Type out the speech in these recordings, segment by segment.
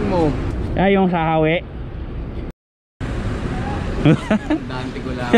mo? Ay, yung sa hawi. Dante ko lang.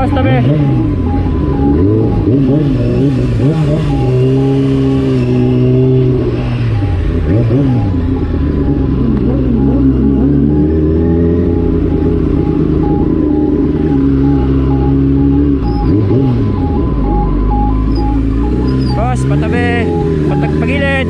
Boss, tabi. Boss, patabi. Pagilid.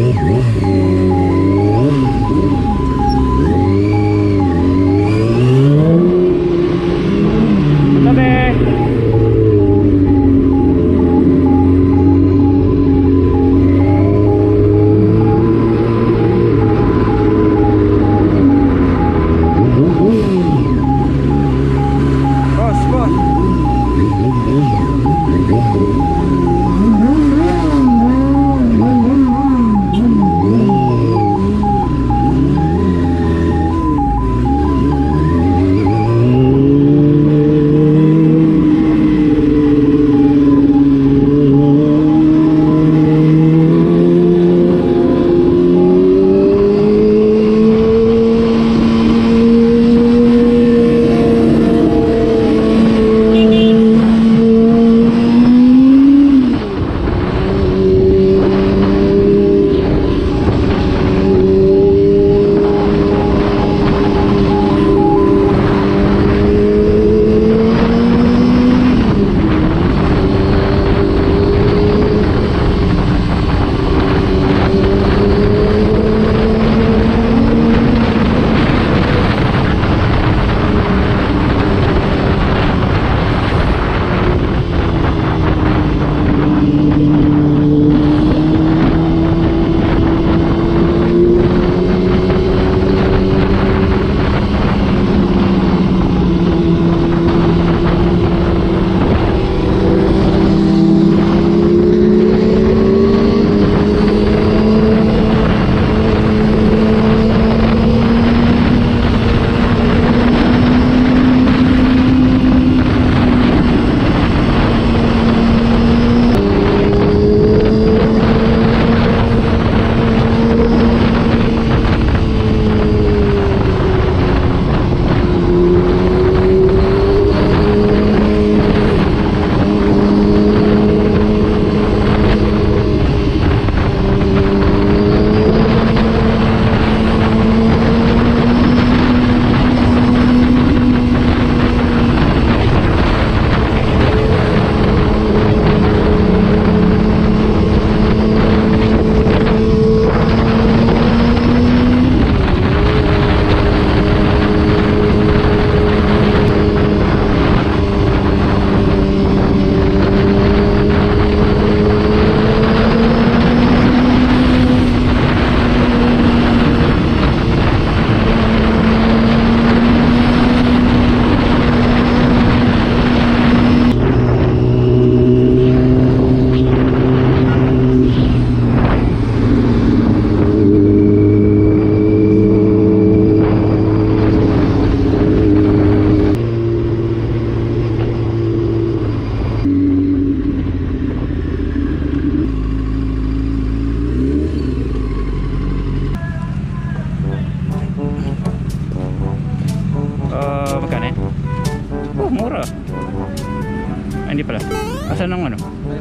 Hindi pala. Asan ang ano?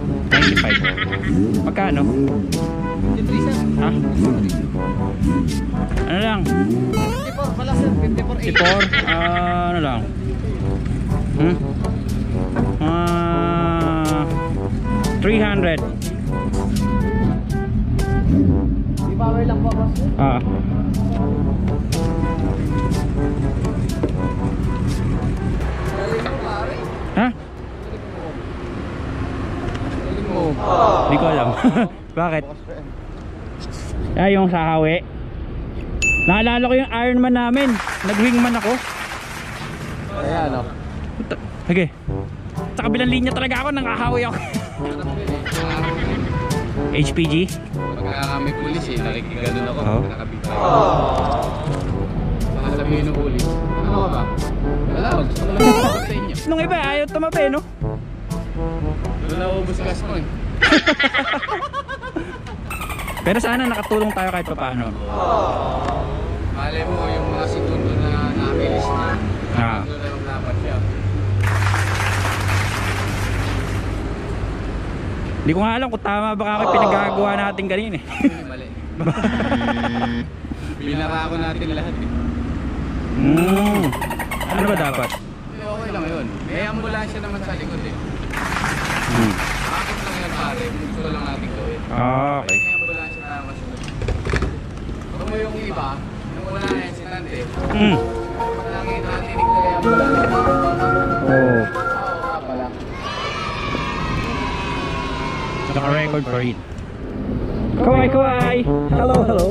95. Magkano? Ha? Ano lang? 54 pala sir, 54. 54? Ano lang? 300. Di power lang po boss. Ha? Hindi ko alam. Bakit? Yung sa Hawi. Naalala ko yung Ironman namin. Nag-wingman ako. Kaya ano? Sige. Sa kabilang linya talaga ako, nangahawi ako. HPG? Pagka may pulis nakikigano'n ako. Oo. Nakabigay. Saka sabihin ng pulis, ano ka ba? Wala, gusto ko lang ako sa inyo. Nung iba, ayaw tumabi, no? Doon na ubus gas mo eh. Pero sana nakatulong tayo kahit paano. Malay mo yung mga situndo na namilis na. Ah. Doon na yung dapat siya. Hindi ko nga alam kung tama ba kami pinagagawa natin kanina eh. Mali. Binara ko natin lahat eh. Ano ba dapat? Okay lang yun. May ambulansya naman sa likod eh. Bakit lang yan pare? Gusto lang natin gawin. Okay. May ambulansya na masunod. Kung mo yung iba, yung wala na yan sinante. Pag langit natin, hindi na yung ambulansya. Oo nga pala. Naka-record pa rin. Kawai kawai! Hello, hello!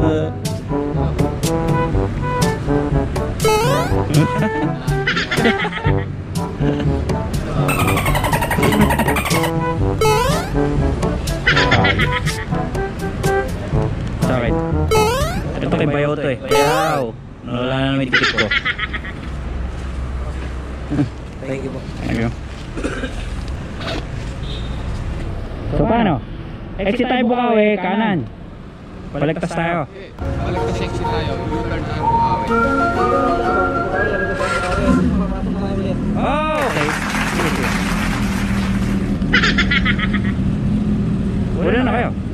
Sakit. Ito kay Bayaw to eh. Bayaw! Nawala na naman yung tikit ko. Thank you po. Thank you. So paano? Exit tayo Bukawi, kanan. Paligtas tayo. Paligtas exit tayo. U-turn tayo Bukawi. Oh, okay. Sige, sige. Wala na kayo.